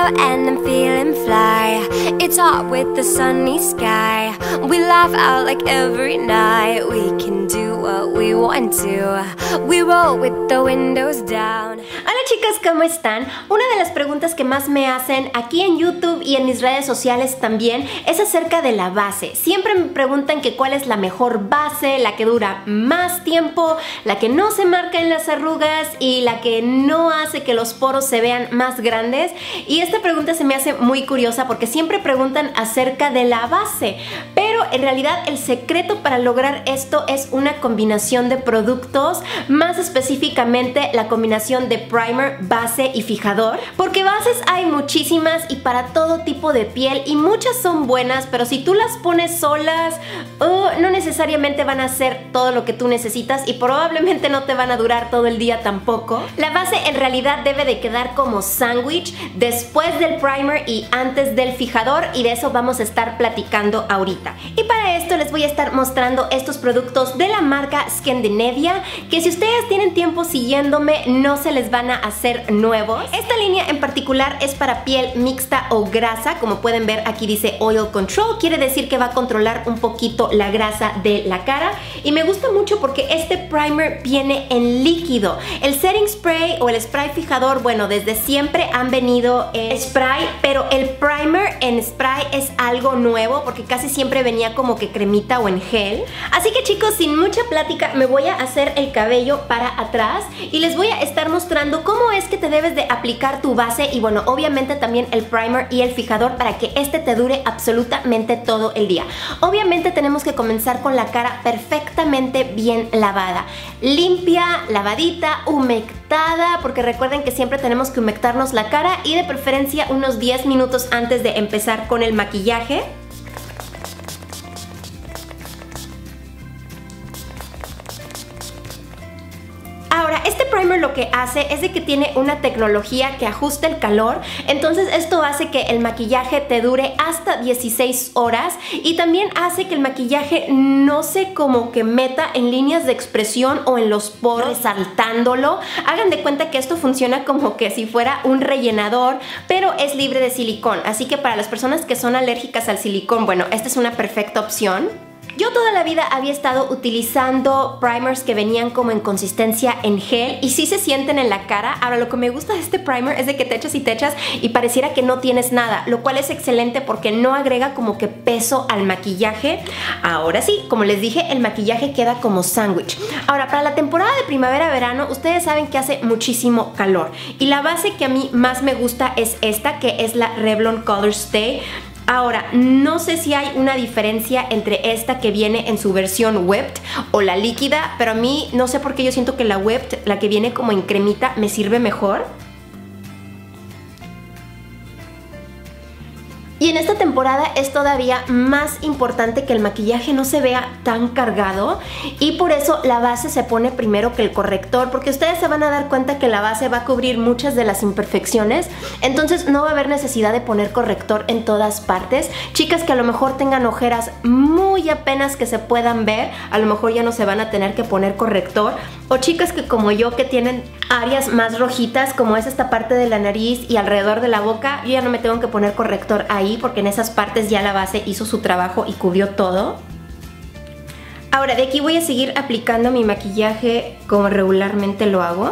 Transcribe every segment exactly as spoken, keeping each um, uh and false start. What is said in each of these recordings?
and I'm feeling fly. It's hot with the sunny sky. We laugh out like every night. We can do what we want to. We roll with the windows down. Hola chicas, ¿cómo están? Una de las preguntas que más me hacen aquí en YouTube y en mis redes sociales también es acerca de la base. Siempre me preguntan que cuál es la mejor base, la que dura más tiempo, la que no se marca en las arrugas y la que no hace que los poros se vean más grandes. Y esta pregunta se me hace muy curiosa porque siempre preguntan acerca de la base, pero en realidad el secreto para lograr esto es una combinación de productos, más específicamente la combinación de primer, base y fijador, porque bases hay muchísimas y para todo tipo de piel y muchas son buenas, pero si tú las pones solas uh, no necesariamente van a hacer todo lo que tú necesitas y probablemente no te van a durar todo el día tampoco. La base en realidad debe de quedar como sándwich después del primer y antes del fijador, y de eso vamos a estar platicando ahorita. Y para esto les voy a estar mostrando estos productos de la marca Skindinavia, que si ustedes tienen tiempo siguiéndome no se les van a hacer nuevos. Esta línea en particular es para piel mixta o grasa, como pueden ver aquí dice Oil Control, quiere decir que va a controlar un poquito la grasa de la cara, y me gusta mucho porque este primer viene en líquido. El setting spray o el spray fijador, bueno, desde siempre han venido en spray, pero el primer en spray es algo nuevo porque casi siempre venía como que cremita o en gel. Así que chicos, sin mucha plática me voy a hacer el cabello para atrás y les voy a estar mostrando cómo es que te debes de aplicar tu base y bueno, obviamente también el primer y el fijador para que este te dure absolutamente todo el día. Obviamente tenemos que comenzar con la cara perfectamente bien lavada, limpia, lavadita, humectada, porque recuerden que siempre tenemos que humectarnos la cara y de preferencia unos diez minutos antes de empezar con el maquillaje. Ahora, este primer lo que hace es de que tiene una tecnología que ajusta el calor, entonces esto hace que el maquillaje te dure hasta dieciséis horas y también hace que el maquillaje no se como que meta en líneas de expresión o en los poros resaltándolo. Hagan de cuenta que esto funciona como que si fuera un rellenador, pero es libre de silicón, así que para las personas que son alérgicas al silicón, bueno, esta es una perfecta opción. Yo toda la vida había estado utilizando primers que venían como en consistencia en gel y sí se sienten en la cara. Ahora lo que me gusta de este primer es de que te echas y te echas y pareciera que no tienes nada, lo cual es excelente porque no agrega como que peso al maquillaje. Ahora sí, como les dije, el maquillaje queda como sándwich. Ahora, para la temporada de primavera-verano, ustedes saben que hace muchísimo calor y la base que a mí más me gusta es esta, que es la Revlon Color Stay. Ahora, no sé si hay una diferencia entre esta que viene en su versión whipped o la líquida, pero a mí no sé por qué yo siento que la whipped, la que viene como en cremita, me sirve mejor. Y en esta temporada es todavía más importante que el maquillaje no se vea tan cargado y por eso la base se pone primero que el corrector, porque ustedes se van a dar cuenta que la base va a cubrir muchas de las imperfecciones, entonces no va a haber necesidad de poner corrector en todas partes. Chicas que a lo mejor tengan ojeras muy apenas que se puedan ver, a lo mejor ya no se van a tener que poner corrector, o chicas que como yo que tienen áreas más rojitas como es esta parte de la nariz y alrededor de la boca, yo ya no me tengo que poner corrector ahí porque en esas partes ya la base hizo su trabajo y cubrió todo. Ahora de aquí voy a seguir aplicando mi maquillaje como regularmente lo hago.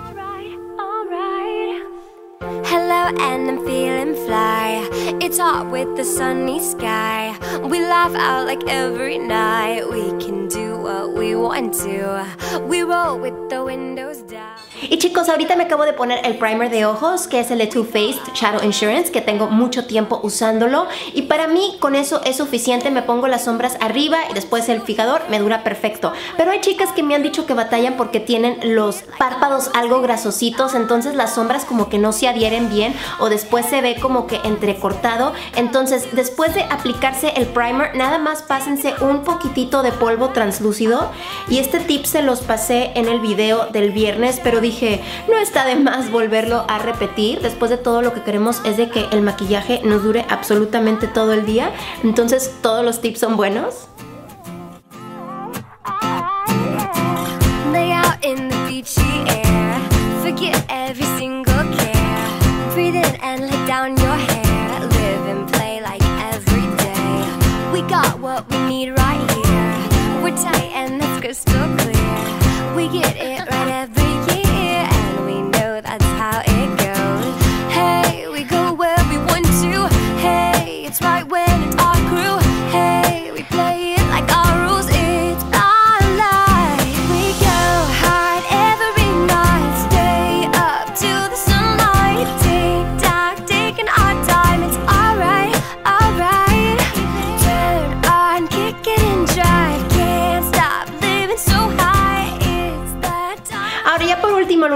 Hello and I'm feeling fly. It's hot with the sunny sky. We laugh out like every night. We can do what we want to. We roll with the windows down. Y chicos, ahorita me acabo de poner el primer de ojos, que es el de Too Faced Shadow Insurance, que tengo mucho tiempo usándolo y para mí con eso es suficiente. Me pongo las sombras arriba y después el fijador, me dura perfecto. Pero hay chicas que me han dicho que batallan porque tienen los párpados algo grasositos, entonces las sombras como que no se adhieren bien o después se ve como que entrecortado. Entonces después de aplicarse el primer, nada más pásense un poquitito de polvo translúcido, y este tip se los pasé en el video del viernes, pero dije, no está de más volverlo a repetir. Después de todo, lo que queremos es de que el maquillaje nos dure absolutamente todo el día, entonces todos los tips son buenos. Lay out in the beachy air, forget every single care, breathe in and let down your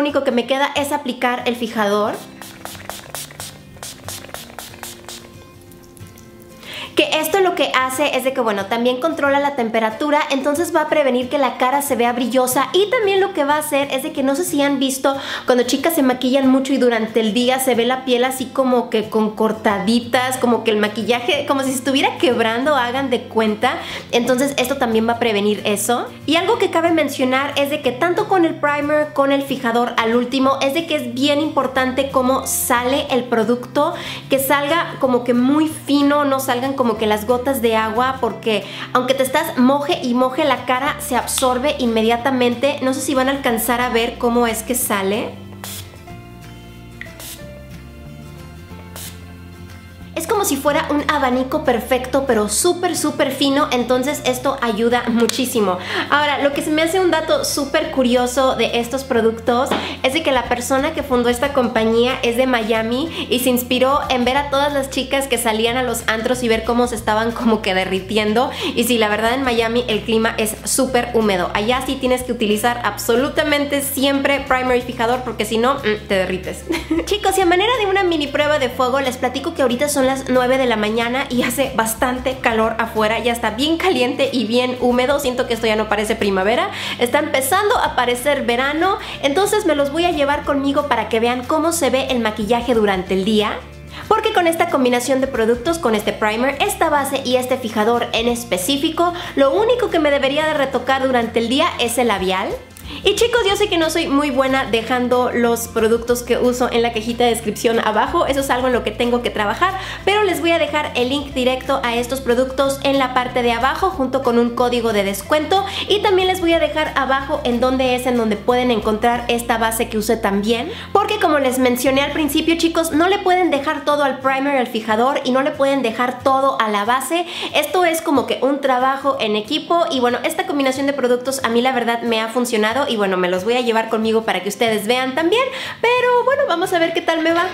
único que me queda es aplicar el fijador. Que esto lo que hace es de que, bueno, también controla la temperatura, entonces va a prevenir que la cara se vea brillosa, y también lo que va a hacer es de que, no sé si han visto cuando chicas se maquillan mucho y durante el día se ve la piel así como que con cortaditas, como que el maquillaje, como si se estuviera quebrando, hagan de cuenta. Entonces esto también va a prevenir eso. Y algo que cabe mencionar es de que tanto con el primer, con el fijador al último, es de que es bien importante cómo sale el producto, que salga como que muy fino, no salgan como que las gotas de agua, porque aunque te estás moje y moje la cara, se absorbe inmediatamente. No sé si van a alcanzar a ver cómo es que sale. Es como si fuera un abanico perfecto, pero súper súper fino, entonces esto ayuda muchísimo. Ahora, lo que se me hace un dato súper curioso de estos productos es de que la persona que fundó esta compañía es de Miami y se inspiró en ver a todas las chicas que salían a los antros y ver cómo se estaban como que derritiendo. Y sí, la verdad en Miami el clima es súper húmedo. Allá sí tienes que utilizar absolutamente siempre primer y fijador, porque si no, te derrites. Chicos, y a manera de una mini prueba de fuego, les platico que ahorita son las nueve de la mañana y hace bastante calor afuera, ya está bien caliente y bien húmedo. Siento que esto ya no parece primavera, está empezando a parecer verano. Entonces me los voy a llevar conmigo para que vean cómo se ve el maquillaje durante el día, porque con esta combinación de productos, con este primer, esta base y este fijador en específico, lo único que me debería de retocar durante el día es el labial. Y chicos, yo sé que no soy muy buena dejando los productos que uso en la cajita de descripción abajo, eso es algo en lo que tengo que trabajar, pero les voy a dejar el link directo a estos productos en la parte de abajo junto con un código de descuento, y también les voy a dejar abajo en donde es en donde pueden encontrar esta base que usé también, porque como les mencioné al principio, chicos, no le pueden dejar todo al primer, al fijador, y no le pueden dejar todo a la base. Esto es como que un trabajo en equipo, y bueno, esta combinación de productos a mí la verdad me ha funcionado y bueno, me los voy a llevar conmigo para que ustedes vean también, pero bueno, vamos a ver qué tal me va.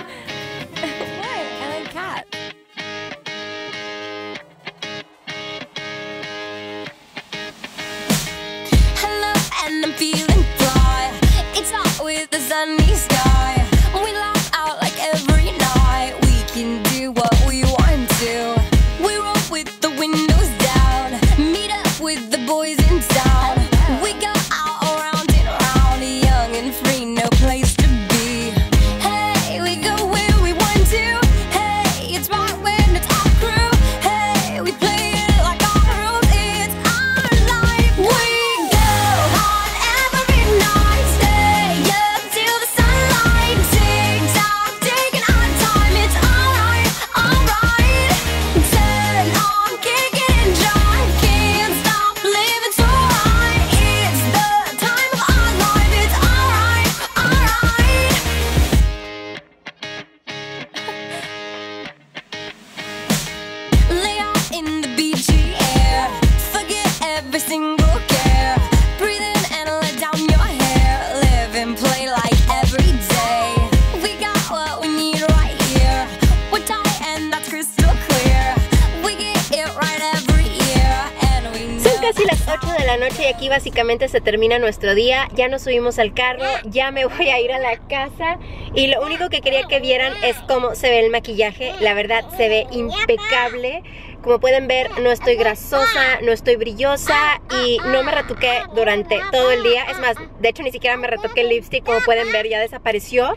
La noche y aquí básicamente se termina nuestro día. Ya nos subimos al carro, ya me voy a ir a la casa y lo único que quería que vieran es cómo se ve el maquillaje. La verdad se ve impecable. Como pueden ver, no estoy grasosa, no estoy brillosa y no me retoqué durante todo el día. Es más, de hecho ni siquiera me retoqué el lipstick, como pueden ver ya desapareció.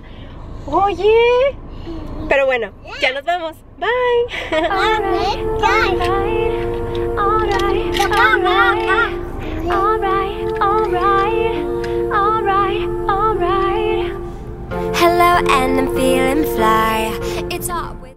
Oye, pero bueno, ya nos vamos. Bye. Alright, alright, alright, alright. Alright, alright, alright, alright. Hello, and I'm feeling fly. It's all